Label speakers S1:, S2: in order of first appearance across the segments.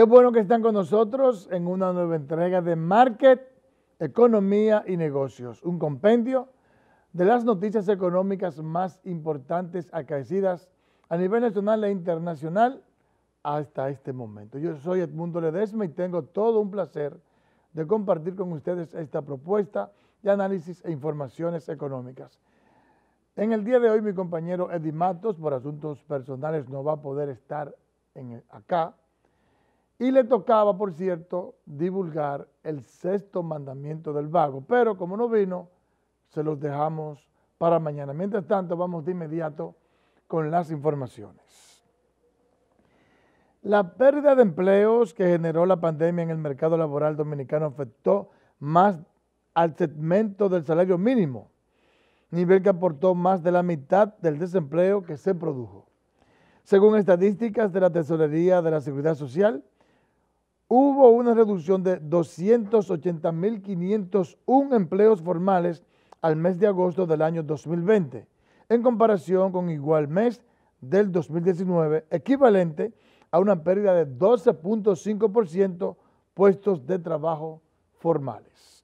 S1: bueno que están con nosotros en una nueva entrega de Market, Economía y Negocios, un compendio de las noticias económicas más importantes acaecidas a nivel nacional e internacional hasta este momento. Yo soy Edmundo Ledesma y tengo todo un placer de compartir con ustedes esta propuesta de análisis e informaciones económicas. En el día de hoy mi compañero Eddie Matos, por asuntos personales, no va a poder estar acá. Y le tocaba, por cierto, divulgar el sexto mandamiento del vago. Pero como no vino, se los dejamos para mañana. Mientras tanto, vamos de inmediato con las informaciones. La pérdida de empleos que generó la pandemia en el mercado laboral dominicano afectó más al segmento del salario mínimo, nivel que aportó más de la mitad del desempleo que se produjo. Según estadísticas de la Tesorería de la Seguridad Social, hubo una reducción de 280.501 empleos formales al mes de agosto del año 2020, en comparación con igual mes del 2019, equivalente a una pérdida de 12.5% puestos de trabajo formales.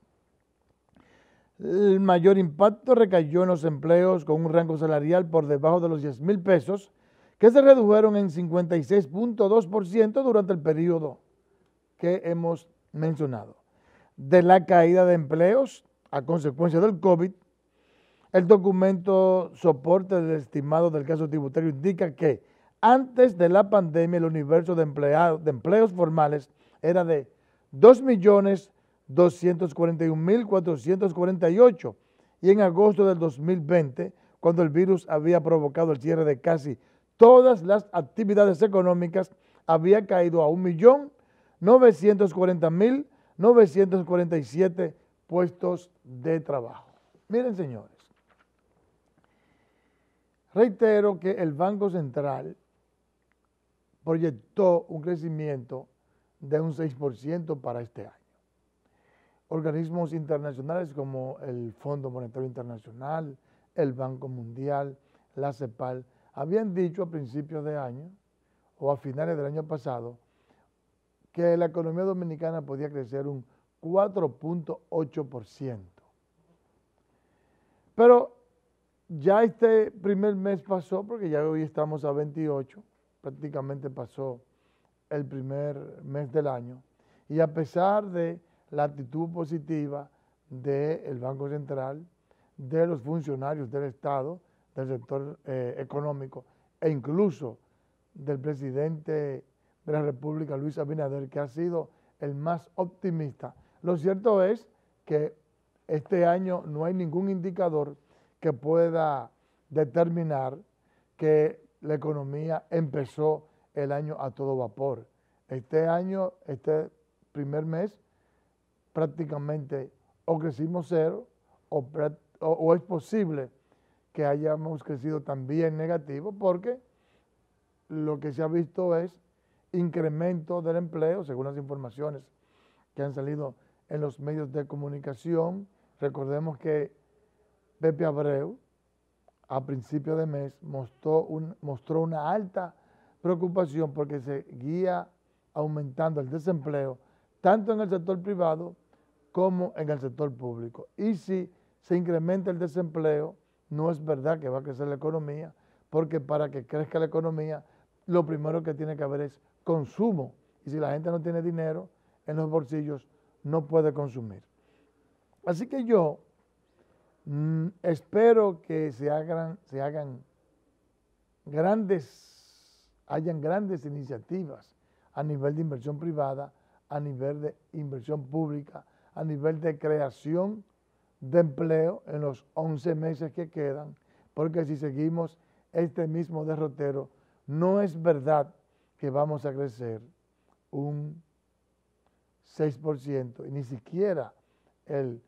S1: El mayor impacto recayó en los empleos con un rango salarial por debajo de los 10,000 pesos, que se redujeron en 56.2% durante el periodo que hemos mencionado. De la caída de empleos a consecuencia del COVID, el documento soporte del estimado del caso tributario indica que antes de la pandemia el universo de empleos formales era de 2.241.448 y en agosto del 2020, cuando el virus había provocado el cierre de casi todas las actividades económicas, había caído a 1.940.947 puestos de trabajo. Miren, señores, reitero que el Banco Central proyectó un crecimiento de un 6% para este año. Organismos internacionales como el Fondo Monetario Internacional, el Banco Mundial, la CEPAL, habían dicho a principios de año o a finales del año pasado que la economía dominicana podía crecer un 4.8%. Pero ya este primer mes pasó, porque ya hoy estamos a 28, prácticamente pasó el primer mes del año, y a pesar de la actitud positiva del Banco Central, de los funcionarios del Estado, del sector económico, e incluso del presidente de la República, Luis Abinader, que ha sido el más optimista. Lo cierto es que este año no hay ningún indicador que pueda determinar que la economía empezó el año a todo vapor. Este año, este primer mes, prácticamente o crecimos cero o es posible que hayamos crecido también negativo, porque lo que se ha visto es incremento del empleo, según las informaciones que han salido en los medios de comunicación. Recordemos que Pepe Abreu, a principio de mes, mostró una alta preocupación porque seguía aumentando el desempleo, tanto en el sector privado como en el sector público. Y si se incrementa el desempleo, no es verdad que va a crecer la economía, porque para que crezca la economía, lo primero que tiene que haber es consumo. Y si la gente no tiene dinero en los bolsillos, no puede consumir. Así que yo espero que hayan grandes iniciativas a nivel de inversión privada, a nivel de inversión pública, a nivel de creación de empleo en los 11 meses que quedan, porque si seguimos este mismo derrotero, no es verdad que vamos a crecer un 6% y ni siquiera el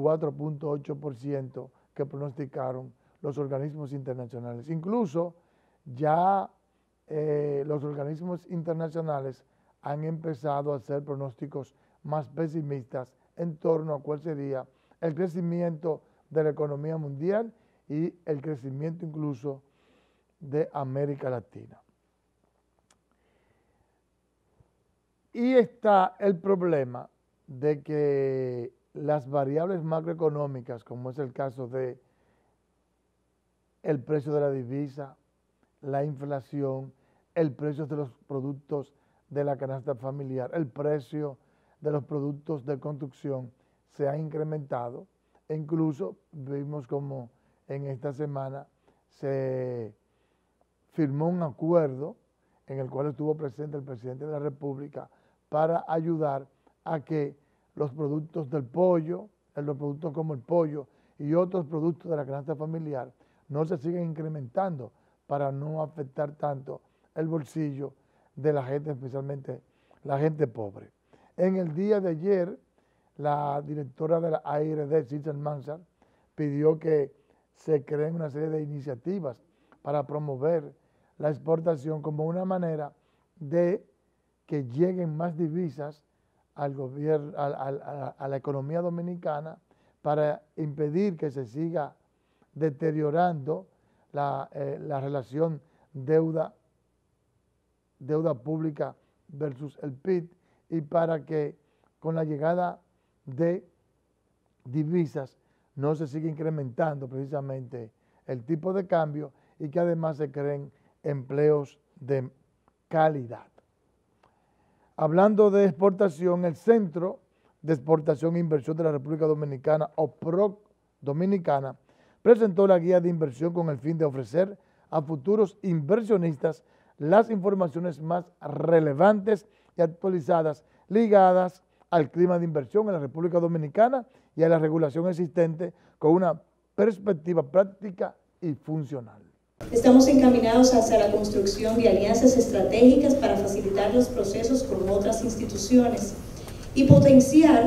S1: 4.8% que pronosticaron los organismos internacionales. Incluso ya los organismos internacionales han empezado a hacer pronósticos más pesimistas en torno a cuál sería el crecimiento de la economía mundial y el crecimiento incluso de América Latina. Y está el problema de que las variables macroeconómicas, como es el caso de el precio de la divisa, la inflación, el precio de los productos de la canasta familiar, el precio de los productos de construcción se ha incrementado. E incluso vimos como en esta semana se firmó un acuerdo en el cual estuvo presente el presidente de la República para ayudar a que los productos del pollo, los productos como el pollo y otros productos de la canasta familiar no se sigan incrementando para no afectar tanto el bolsillo de la gente, especialmente la gente pobre. En el día de ayer, la directora de la ARD, Circe Almanzar, pidió que se creen una serie de iniciativas para promover la exportación como una manera de que lleguen más divisas al gobierno, a la economía dominicana, para impedir que se siga deteriorando la relación deuda pública versus el PIB, y para que con la llegada de divisas no se siga incrementando precisamente el tipo de cambio y que además se creen empleos de calidad. Hablando de exportación, el Centro de Exportación e Inversión de la República Dominicana, o PROC Dominicana, presentó la guía de inversión con el fin de ofrecer a futuros inversionistas las informaciones más relevantes y actualizadas ligadas al clima de inversión en la República Dominicana y a la regulación existente con una perspectiva práctica y funcional.
S2: Estamos encaminados hacia la construcción de alianzas estratégicas para facilitar los procesos con otras instituciones y potenciar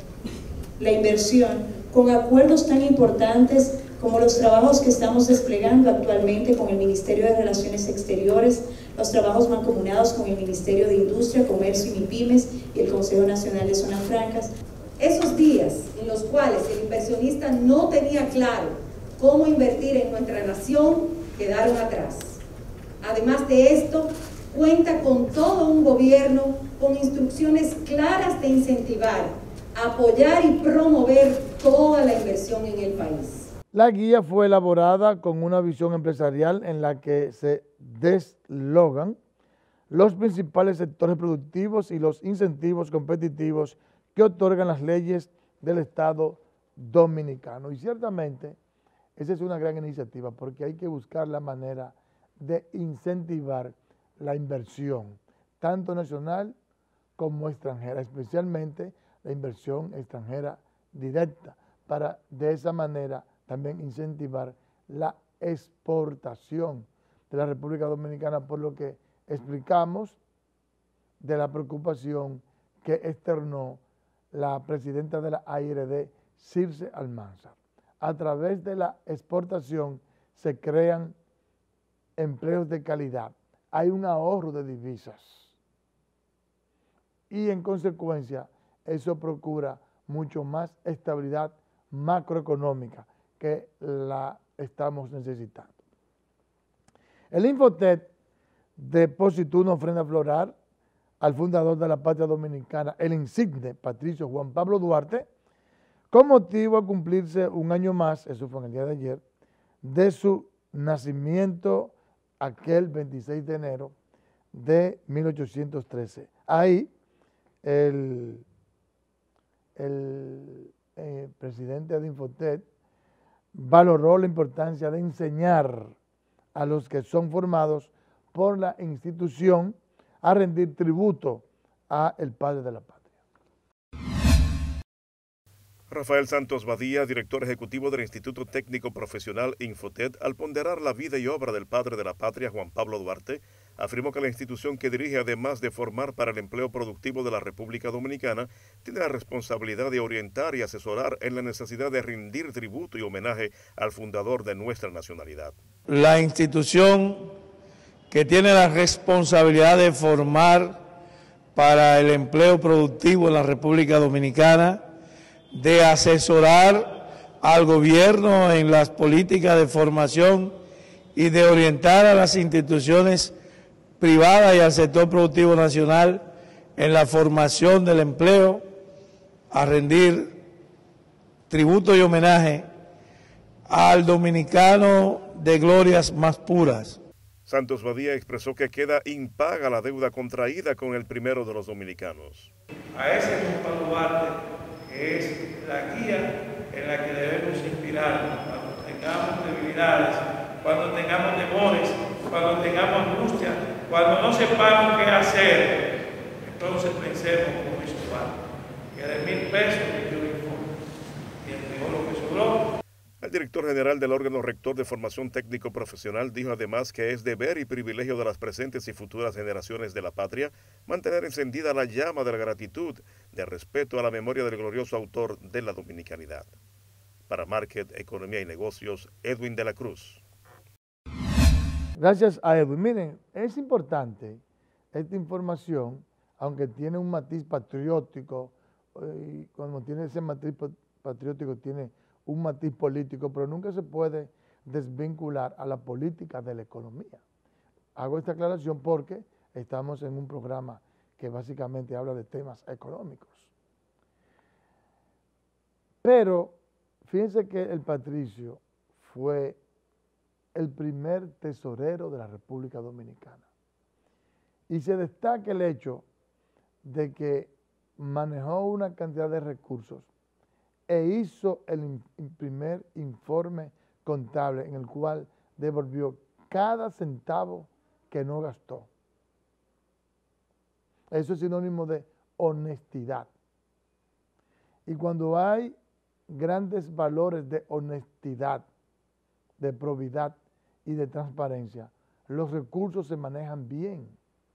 S2: la inversión con acuerdos tan importantes como los trabajos que estamos desplegando actualmente con el Ministerio de Relaciones Exteriores, los trabajos mancomunados con el Ministerio de Industria, Comercio y MIPYMES y el Consejo Nacional de Zonas Francas.
S3: Esos días en los cuales el inversionista no tenía claro cómo invertir en nuestra nación quedaron atrás. Además de esto, cuenta con todo un gobierno con instrucciones claras de incentivar, apoyar y promover toda la inversión en el país.
S1: La guía fue elaborada con una visión empresarial en la que se deslogan los principales sectores productivos y los incentivos competitivos que otorgan las leyes del Estado dominicano. Y ciertamente esa es una gran iniciativa porque hay que buscar la manera de incentivar la inversión, tanto nacional como extranjera, especialmente la inversión extranjera directa, para de esa manera también incentivar la exportación de la República Dominicana, por lo que explicamos de la preocupación que externó la presidenta de la ARD, Circe Almanzar. A través de la exportación se crean empleos de calidad, hay un ahorro de divisas y en consecuencia eso procura mucho más estabilidad macroeconómica que la estamos necesitando. El Infotet depositó una ofrenda floral al fundador de la Patria Dominicana, el insigne Patricio Juan Pablo Duarte, con motivo a cumplirse un año más, eso fue en el día de ayer, de su nacimiento aquel 26 de enero de 1813. Ahí el presidente de Infotet valoró la importancia de enseñar a los que son formados por la institución a rendir tributo a el padre de la patria.
S4: Rafael Santos Badía, director ejecutivo del Instituto Técnico Profesional Infotet, al ponderar la vida y obra del padre de la patria, Juan Pablo Duarte, afirmó que la institución que dirige, además de formar para el empleo productivo de la República Dominicana, tiene la responsabilidad de orientar y asesorar en la necesidad de rendir tributo y homenaje al fundador de nuestra nacionalidad.
S5: La institución que tiene la responsabilidad de formar para el empleo productivo en la República Dominicana, de asesorar al gobierno en las políticas de formación y de orientar a las instituciones privadas y al sector productivo nacional en la formación del empleo, a rendir tributo y homenaje al dominicano de glorias más puras.
S4: Santos Badía expresó que queda impaga la deuda contraída con el primero de los dominicanos.
S5: A ese Juan Pablo Duarte, que es la guía en la que debemos inspirarnos cuando tengamos debilidades, cuando tengamos temores, cuando tengamos angustia, cuando no sepamos qué hacer, entonces pensemos como hizo Duarte, que de 1.000 pesos me dio el informe y entregó lo que sobró.
S4: El director general del órgano rector de formación técnico profesional dijo además que es deber y privilegio de las presentes y futuras generaciones de la patria mantener encendida la llama de la gratitud, de respeto a la memoria del glorioso autor de la dominicanidad. Para Market, Economía y Negocios, Edwin de la Cruz.
S1: Gracias a Edwin. Miren, es importante esta información, aunque tiene un matiz patriótico, y cuando tiene ese matiz patriótico tiene un matiz político, pero nunca se puede desvincular a la política de la economía. Hago esta aclaración porque estamos en un programa que básicamente habla de temas económicos. Pero fíjense que el patricio fue el primer tesorero de la República Dominicana. Y se destaca el hecho de que manejó una cantidad de recursos e hizo el primer informe contable en el cual devolvió cada centavo que no gastó. Eso es sinónimo de honestidad. Y cuando hay grandes valores de honestidad, de probidad y de transparencia, los recursos se manejan bien.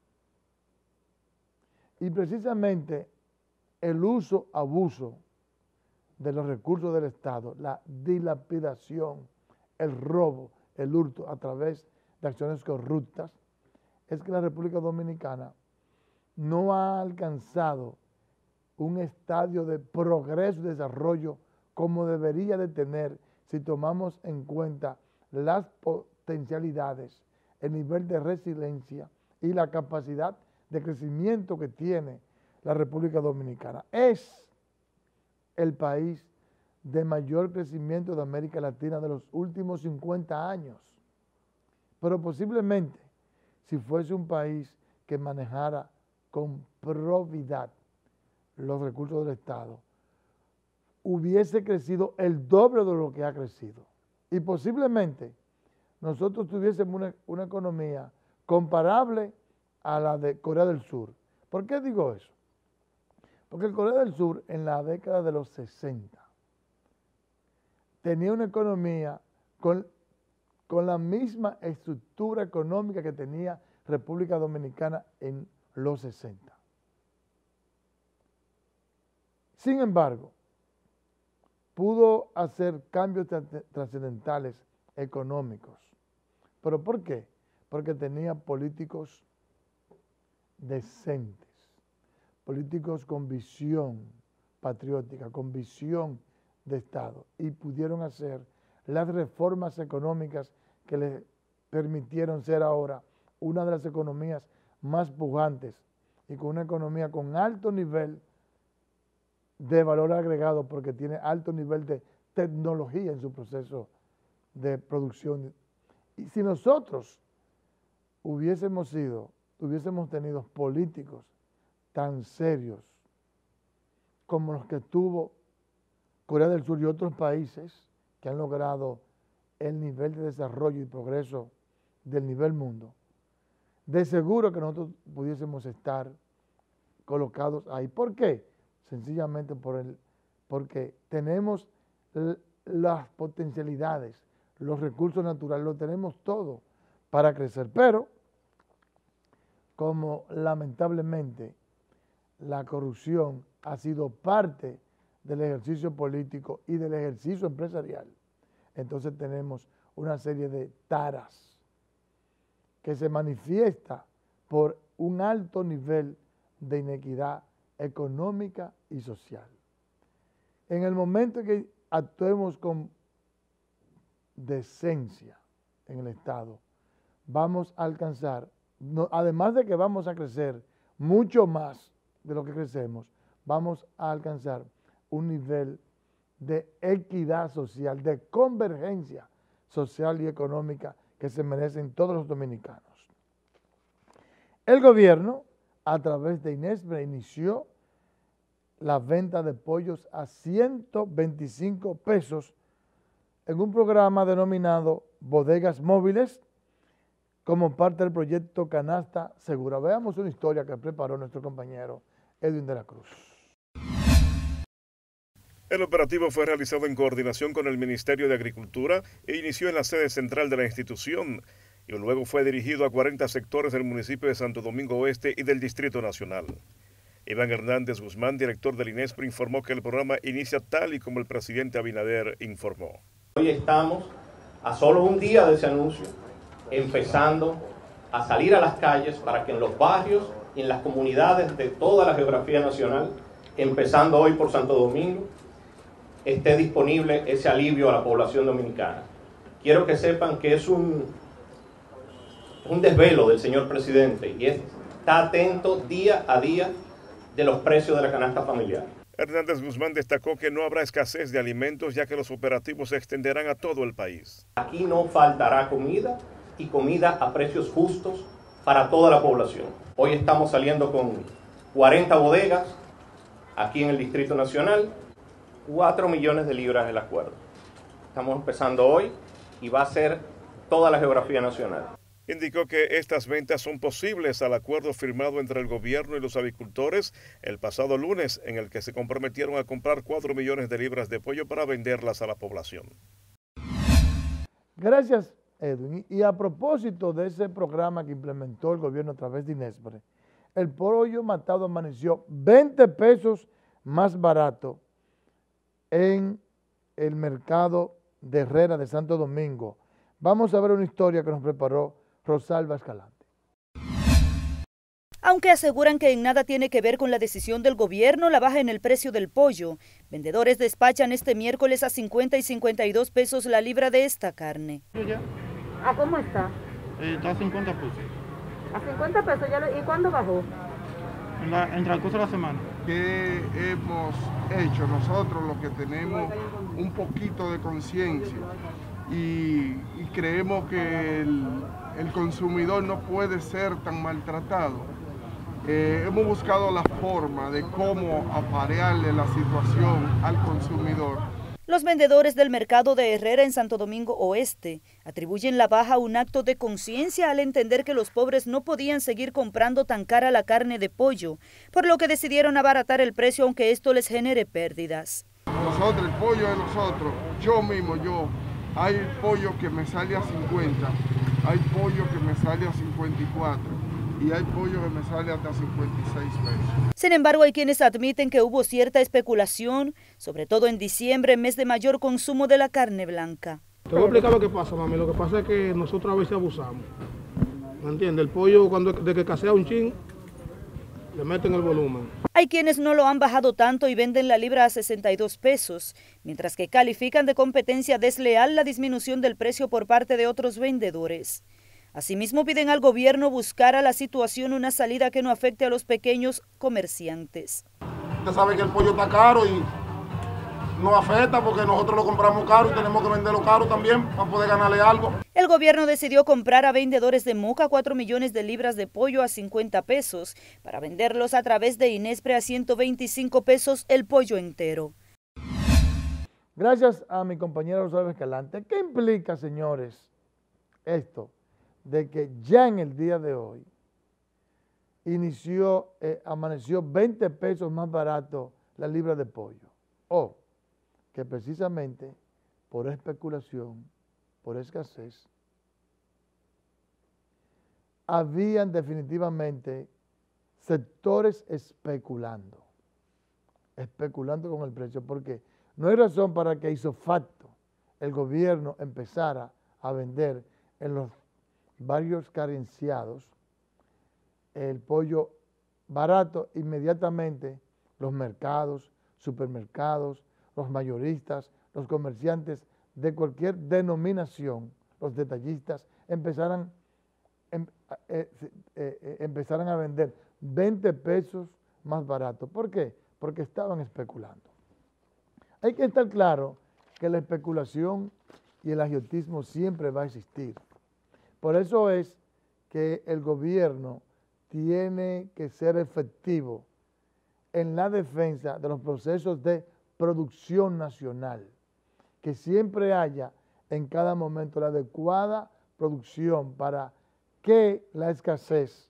S1: Y precisamente el uso, abuso de los recursos del Estado, la dilapidación, el robo, el hurto a través de acciones corruptas, es que la República Dominicana no ha alcanzado un estadio de progreso y desarrollo como debería de tener si tomamos en cuenta las potencialidades, el nivel de resiliencia y la capacidad de crecimiento que tiene la República Dominicana. Es el país de mayor crecimiento de América Latina de los últimos 50 años. Pero posiblemente, si fuese un país que manejara con probidad los recursos del Estado, hubiese crecido el doble de lo que ha crecido. Y posiblemente nosotros tuviésemos una economía comparable a la de Corea del Sur. ¿Por qué digo eso? Porque Corea del Sur en la década de los 60 tenía una economía con la misma estructura económica que tenía República Dominicana en los 60. Sin embargo, pudo hacer cambios trascendentales económicos. ¿Pero por qué? Porque tenía políticos decentes, políticos con visión patriótica, con visión de Estado, y pudieron hacer las reformas económicas que les permitieron ser ahora una de las economías más pujantes y con una economía con alto nivel de valor agregado porque tiene alto nivel de tecnología en su proceso de producción. Y si nosotros hubiésemos tenido políticos tan serios como los que tuvo Corea del Sur y otros países que han logrado el nivel de desarrollo y progreso del nivel mundo, de seguro que nosotros pudiésemos estar colocados ahí. ¿Por qué? Sencillamente porque tenemos las potencialidades, los recursos naturales, lo tenemos todo para crecer. Pero, como lamentablemente la corrupción ha sido parte del ejercicio político y del ejercicio empresarial, entonces tenemos una serie de taras que se manifiesta por un alto nivel de inequidad económica y social. En el momento que actuemos con decencia en el Estado, vamos a alcanzar, además de que vamos a crecer mucho más de lo que crecemos, vamos a alcanzar un nivel de equidad social, de convergencia social y económica que se merecen todos los dominicanos. El gobierno, a través de Inespre, inició la venta de pollos a 125 pesos en un programa denominado Bodegas Móviles como parte del proyecto Canasta Segura. Veamos una historia que preparó nuestro compañero Edwin de la Cruz.
S4: El operativo fue realizado en coordinación con el Ministerio de Agricultura e inició en la sede central de la institución y luego fue dirigido a 40 sectores del municipio de Santo Domingo Oeste y del Distrito Nacional. Iván Hernández Guzmán, director del INESPRE, informó que el programa inicia tal y como el presidente Abinader informó.
S6: Hoy estamos a solo un día de ese anuncio, empezando a salir a las calles para que en los barrios y en las comunidades de toda la geografía nacional, empezando hoy por Santo Domingo, esté disponible ese alivio a la población dominicana. Quiero que sepan que es un desvelo del señor presidente y está atento día a día de los precios de la canasta familiar.
S4: Hernández Guzmán destacó que no habrá escasez de alimentos ya que los operativos se extenderán a todo el país.
S6: Aquí no faltará comida y comida a precios justos para toda la población. Hoy estamos saliendo con 40 bodegas aquí en el Distrito Nacional, 4 millones de libras el acuerdo. Estamos empezando hoy y va a ser toda la geografía nacional.
S4: Indicó que estas ventas son posibles al acuerdo firmado entre el gobierno y los avicultores el pasado lunes, en el que se comprometieron a comprar 4 millones de libras de pollo para venderlas a la población.
S1: Gracias, Edwin. Y a propósito de ese programa que implementó el gobierno a través de Inespre, el pollo matado amaneció 20 pesos más barato en el mercado de Herrera de Santo Domingo. Vamos a ver una historia que nos preparó Rosalba Escalante.
S7: Aunque aseguran que en nada tiene que ver con la decisión del gobierno la baja en el precio del pollo, vendedores despachan este miércoles a 50 y 52 pesos la libra de esta carne.
S8: ¿A cómo está?
S9: Está a 50 pesos.
S8: ¿A 50 pesos? ¿Y cuándo bajó?
S9: En transcurso de la semana.
S10: ¿Qué hemos hecho nosotros, los que tenemos un poquito de conciencia y creemos que el consumidor no puede ser tan maltratado? Hemos buscado la forma de cómo aparearle la situación al consumidor.
S7: Los vendedores del mercado de Herrera en Santo Domingo Oeste atribuyen la baja a un acto de conciencia al entender que los pobres no podían seguir comprando tan cara la carne de pollo, por lo que decidieron abaratar el precio aunque esto les genere pérdidas.
S10: Nosotros, el pollo de nosotros, hay pollo que me sale a 50, hay pollo que me sale a 54. Y hay pollo que me sale hasta 56 pesos.
S7: Sin embargo, hay quienes admiten que hubo cierta especulación, sobre todo en diciembre, mes de mayor consumo de la carne blanca.
S9: Te voy a explicar lo que pasa, mami. Lo que pasa es que nosotros a veces abusamos. ¿Me entiendes? El pollo, de que casea un chin, le meten el volumen.
S7: Hay quienes no lo han bajado tanto y venden la libra a 62 pesos, mientras que califican de competencia desleal la disminución del precio por parte de otros vendedores. Asimismo, piden al gobierno buscar a la situación una salida que no afecte a los pequeños comerciantes.
S10: Usted sabe que el pollo está caro y nos afecta porque nosotros lo compramos caro y tenemos que venderlo caro también para poder ganarle algo.
S7: El gobierno decidió comprar a vendedores de Moca 4 millones de libras de pollo a 50 pesos para venderlos a través de Inespre a 125 pesos el pollo entero.
S1: Gracias a mi compañero Rosalba Escalante. ¿Qué implica, señores, esto? De que ya en el día de hoy amaneció 20 pesos más barato la libra de pollo. O que precisamente por especulación, por escasez, habían definitivamente sectores especulando con el precio, porque no hay razón para que hizo facto el gobierno empezara a vender en los barrios carenciados el pollo barato. Inmediatamente los mercados, supermercados, los mayoristas, los comerciantes de cualquier denominación, los detallistas, empezaran a vender 20 pesos más barato. ¿Por qué? Porque estaban especulando. Hay que estar claro que la especulación y el agiotismo siempre va a existir. Por eso es que el gobierno tiene que ser efectivo en la defensa de los procesos de producción nacional, que siempre haya en cada momento la adecuada producción para que la escasez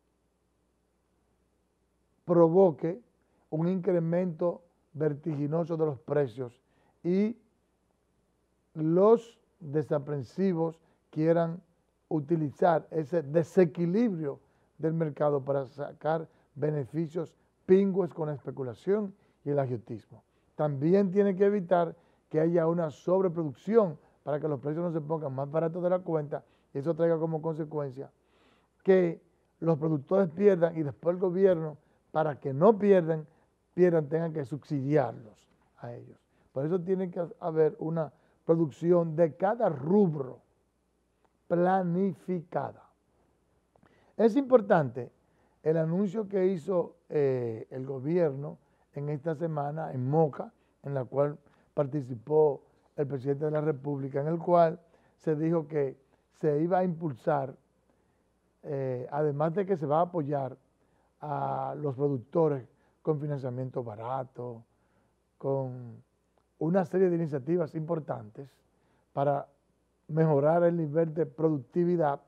S1: provoque un incremento vertiginoso de los precios y los desaprensivos quieran utilizar ese desequilibrio del mercado para sacar beneficios pingües con la especulación y el agiotismo. También tiene que evitar que haya una sobreproducción para que los precios no se pongan más baratos de la cuenta y eso traiga como consecuencia que los productores pierdan y después el gobierno, para que no pierdan, tengan que subsidiarlos a ellos. Por eso tiene que haber una producción de cada rubro planificada. Es importante el anuncio que hizo el gobierno en esta semana en Moca, en la cual participó el presidente de la República, en el cual se dijo que se iba a impulsar, además de que se va a apoyar a los productores con financiamiento barato, con una serie de iniciativas importantes para mejorar el nivel de productividad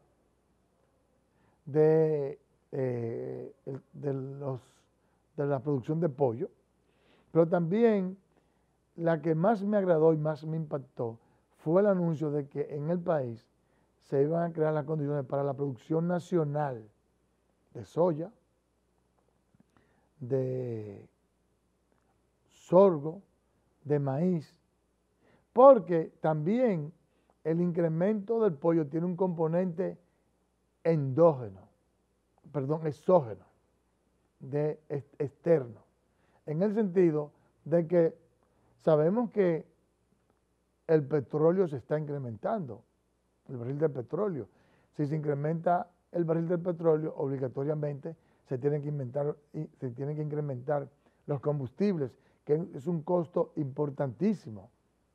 S1: de la producción de pollo, pero también la que más me agradó y más me impactó fue el anuncio de que en el país se iban a crear las condiciones para la producción nacional de soya, de sorgo, de maíz, porque también el incremento del pollo tiene un componente exógeno, externo, en el sentido de que sabemos que el petróleo se está incrementando, el barril de petróleo. Si se incrementa el barril del petróleo, obligatoriamente se tienen que incrementar los combustibles, que es un costo importantísimo,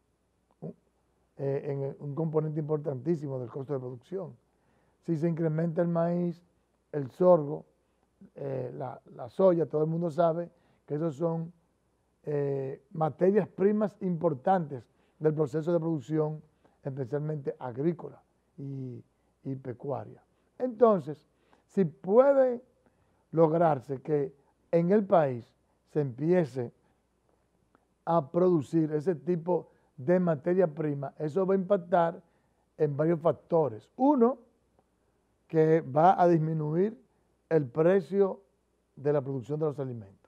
S1: un componente importantísimo del costo de producción. Si se incrementa el maíz, el sorgo, la soya, todo el mundo sabe que esos son materias primas importantes del proceso de producción, especialmente agrícola y pecuaria. Entonces, si puede lograrse que en el país se empiece a producir ese tipo de materia prima, eso va a impactar en varios factores. Uno, que va a disminuir el precio de la producción de los alimentos.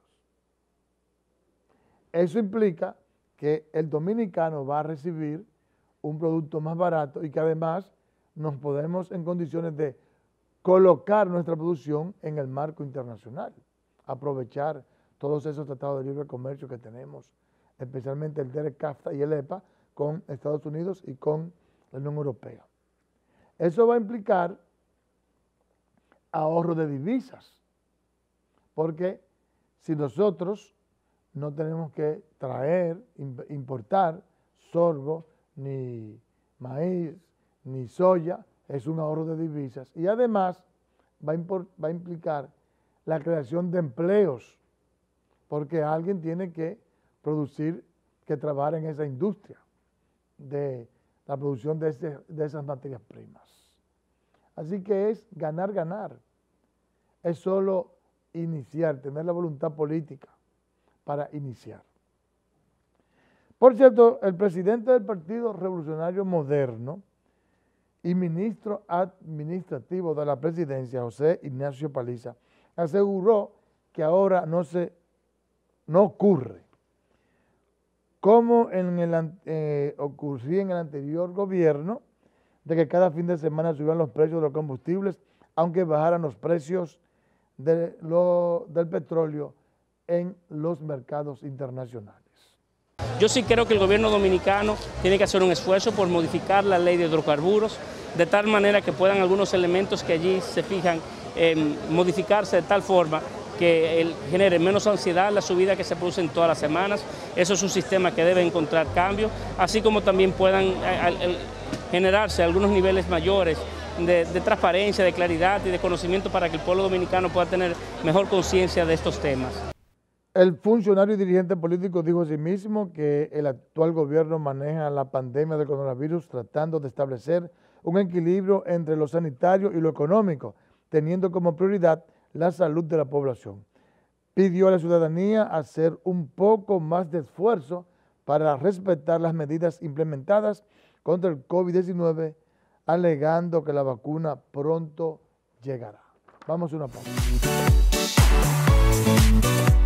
S1: Eso implica que el dominicano va a recibir un producto más barato y que además nos podemos en condiciones de colocar nuestra producción en el marco internacional, aprovechar todos esos tratados de libre comercio que tenemos, especialmente el DEREK-CAFTA y el EPA con Estados Unidos y con la Unión Europea. Eso va a implicar ahorro de divisas, porque si nosotros no tenemos que importar sorgo, ni maíz, ni soya, es un ahorro de divisas y además va a implicar la creación de empleos, porque alguien tiene que producir, que trabajar en esa industria de la producción de esas materias primas. Así que es ganar, ganar. Es solo iniciar, tener la voluntad política para iniciar. Por cierto, el presidente del Partido Revolucionario Moderno y ministro administrativo de la presidencia, José Ignacio Paliza, aseguró que ahora no ocurre como ocurría en el anterior gobierno, de que cada fin de semana subían los precios de los combustibles, aunque bajaran los precios del petróleo en los mercados internacionales.
S11: Yo sí creo que el gobierno dominicano tiene que hacer un esfuerzo por modificar la ley de hidrocarburos, de tal manera que puedan algunos elementos que allí se fijan modificarse de tal forma que genere menos ansiedad la subida que se produce en todas las semanas. Eso es un sistema que debe encontrar cambios, así como también puedan generarse algunos niveles mayores de transparencia, de claridad y de conocimiento para que el pueblo dominicano pueda tener mejor conciencia de estos temas.
S1: El funcionario y dirigente político dijo asimismo que el actual gobierno maneja la pandemia del coronavirus tratando de establecer un equilibrio entre lo sanitario y lo económico, teniendo como prioridad la salud de la población. Pidió a la ciudadanía hacer un poco más de esfuerzo para respetar las medidas implementadas contra el COVID-19, alegando que la vacuna pronto llegará. Vamos a una pausa.